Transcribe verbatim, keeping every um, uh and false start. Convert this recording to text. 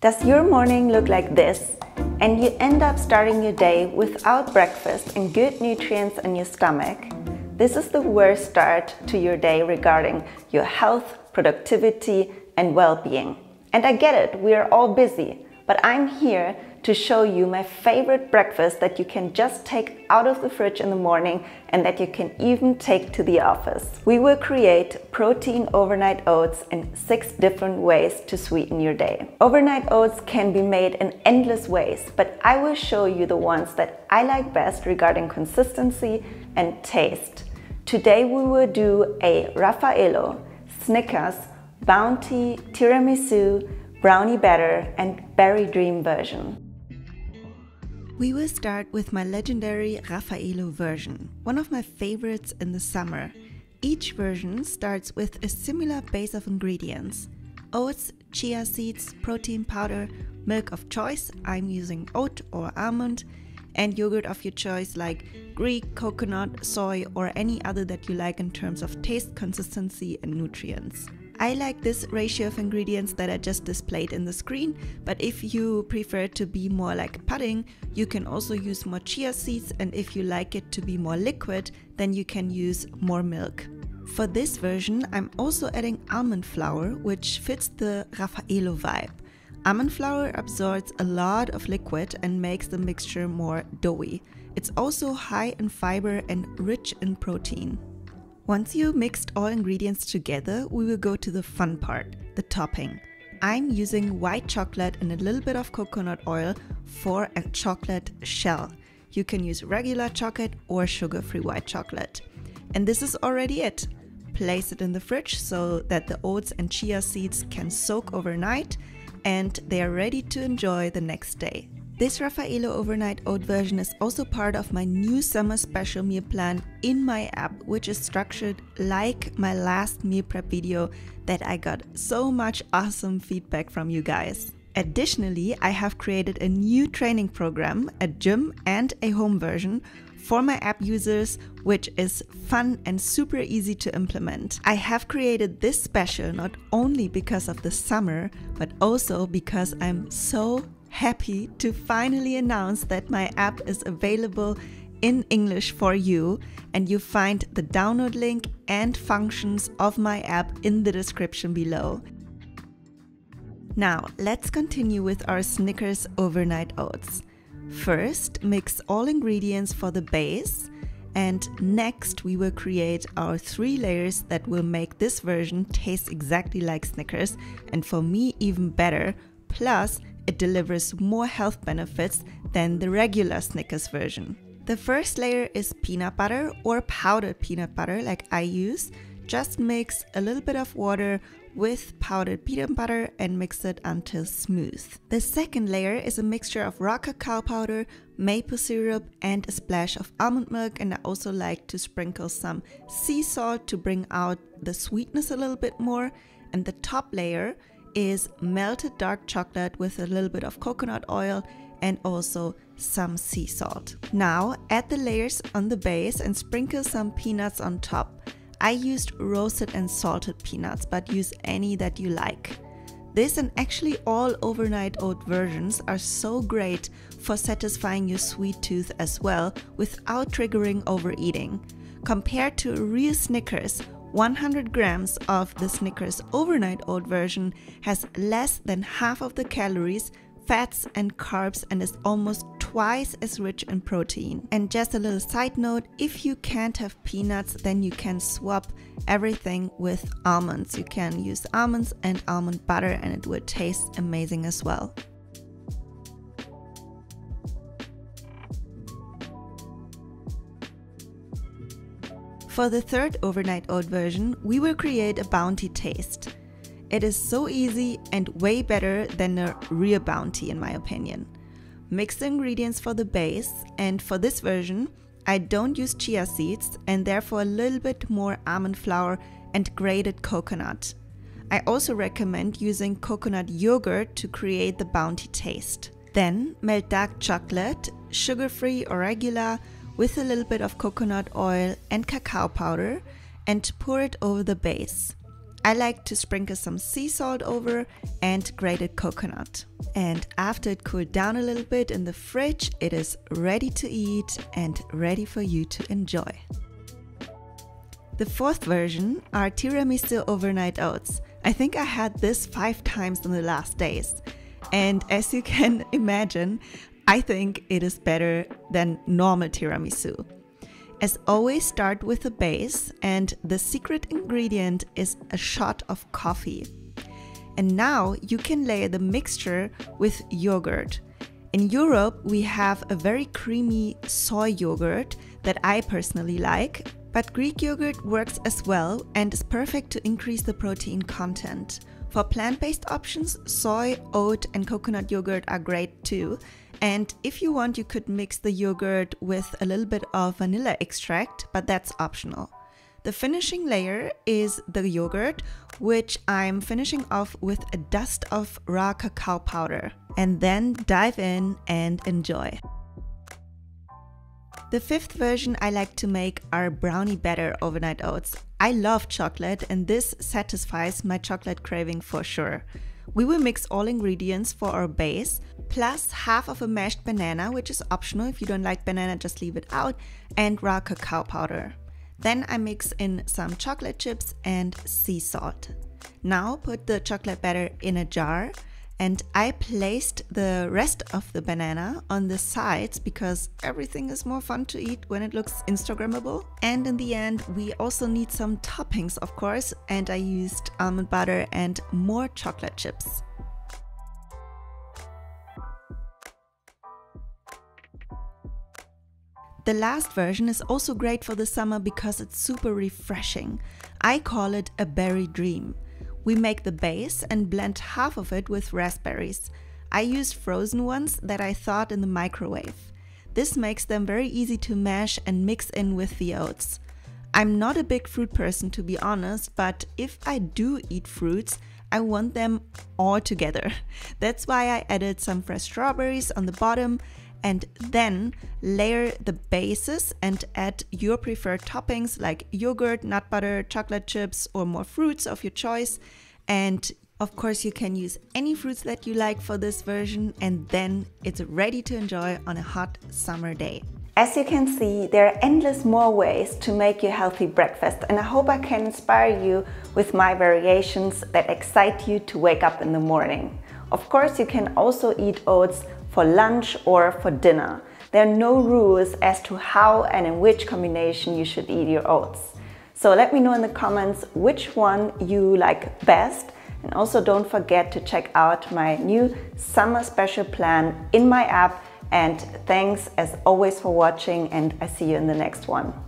Does your morning look like this, and you end up starting your day without breakfast and good nutrients in your stomach? This is the worst start to your day regarding your health, productivity, and well-being. And I get it, we are all busy, but I'm here to show you my favorite breakfast that you can just take out of the fridge in the morning and that you can even take to the office. We will create protein overnight oats in six different ways to sweeten your day. Overnight oats can be made in endless ways, but I will show you the ones that I like best regarding consistency and taste. Today we will do a Raffaello, Snickers, Bounty, Tiramisu, Brownie Batter and Berry Dream version. We will start with my legendary Raffaello version, one of my favorites in the summer. Each version starts with a similar base of ingredients: oats, chia seeds, protein powder, milk of choice, I'm using oat or almond, and yogurt of your choice like Greek, coconut, soy, or any other that you like in terms of taste, consistency, and nutrients. I like this ratio of ingredients that I just displayed in the screen, but if you prefer to be more like pudding, you can also use more chia seeds, and if you like it to be more liquid, then you can use more milk. For this version, I'm also adding almond flour, which fits the Raffaello vibe. Almond flour absorbs a lot of liquid and makes the mixture more doughy. It's also high in fiber and rich in protein. Once you mixed all ingredients together, we will go to the fun part, the topping. I'm using white chocolate and a little bit of coconut oil for a chocolate shell. You can use regular chocolate or sugar-free white chocolate. And this is already it. Place it in the fridge so that the oats and chia seeds can soak overnight and they are ready to enjoy the next day. This Raffaello overnight oat version is also part of my new summer special meal plan in my app, which is structured like my last meal prep video that I got so much awesome feedback from you guys. Additionally, I have created a new training program, a gym and a home version for my app users, which is fun and super easy to implement. I have created this special not only because of the summer, but also because I'm so happy to finally announce that my app is available in English for you, and you find the download link and functions of my app in the description below. Now let's continue with our Snickers overnight oats. First, mix all ingredients for the base, and next we will create our three layers that will make this version taste exactly like Snickers, and for me even better, plus it delivers more health benefits than the regular Snickers version. The first layer is peanut butter or powdered peanut butter like I use. Just mix a little bit of water with powdered peanut butter and mix it until smooth. The second layer is a mixture of raw cacao powder, maple syrup, and a splash of almond milk, and I also like to sprinkle some sea salt to bring out the sweetness a little bit more. And the top layer is melted dark chocolate with a little bit of coconut oil and also some sea salt. Now add the layers on the base and sprinkle some peanuts on top. I used roasted and salted peanuts, but use any that you like. This and actually all overnight oat versions are so great for satisfying your sweet tooth as well without triggering overeating. Compared to a real Snickers, one hundred grams of the Snickers overnight oat version has less than half of the calories, fats and carbs, and is almost twice as rich in protein. And just a little side note, if you can't have peanuts, then you can swap everything with almonds. You can use almonds and almond butter and it will taste amazing as well. For the third overnight oat version, we will create a Bounty taste. It is so easy and way better than a real Bounty in my opinion. Mix the ingredients for the base, and for this version, I don't use chia seeds and therefore a little bit more almond flour and grated coconut. I also recommend using coconut yogurt to create the Bounty taste. Then melt dark chocolate, sugar-free or regular, with a little bit of coconut oil and cacao powder and pour it over the base. I like to sprinkle some sea salt over and grated coconut. And after it cooled down a little bit in the fridge, it is ready to eat and ready for you to enjoy. The fourth version are tiramisu overnight oats. I think I had this five times in the last days. And as you can imagine, I think it is better than normal tiramisu. As always, start with the base, and the secret ingredient is a shot of coffee. And now you can layer the mixture with yogurt. In Europe, we have a very creamy soy yogurt that I personally like, but Greek yogurt works as well and is perfect to increase the protein content. For plant-based options, soy, oat and coconut yogurt are great too. And if you want, you could mix the yogurt with a little bit of vanilla extract, but that's optional. The finishing layer is the yogurt, which I'm finishing off with a dust of raw cacao powder. And then dive in and enjoy. The fifth version I like to make are brownie batter overnight oats. I love chocolate and this satisfies my chocolate craving for sure. We will mix all ingredients for our base, plus half of a mashed banana, which is optional. If you don't like banana, just leave it out, and raw cacao powder. Then I mix in some chocolate chips and sea salt. Now put the chocolate batter in a jar, and I placed the rest of the banana on the sides because everything is more fun to eat when it looks Instagrammable. And in the end, we also need some toppings, of course, and I used almond butter and more chocolate chips. The last version is also great for the summer because it's super refreshing. I call it a berry dream. We make the base and blend half of it with raspberries. I used frozen ones that I thawed in the microwave. This makes them very easy to mash and mix in with the oats. I'm not a big fruit person, to be honest, but if I do eat fruits, I want them all together. That's why I added some fresh strawberries on the bottom and then layer the bases and add your preferred toppings like yogurt, nut butter, chocolate chips, or more fruits of your choice. And of course, you can use any fruits that you like for this version, and then it's ready to enjoy on a hot summer day. As you can see, there are endless more ways to make your healthy breakfast, and I hope I can inspire you with my variations that excite you to wake up in the morning. Of course, you can also eat oats for lunch or for dinner. There are no rules as to how and in which combination you should eat your oats. So let me know in the comments which one you like best, and also don't forget to check out my new summer special plan in my app. And thanks as always for watching, and I see you in the next one.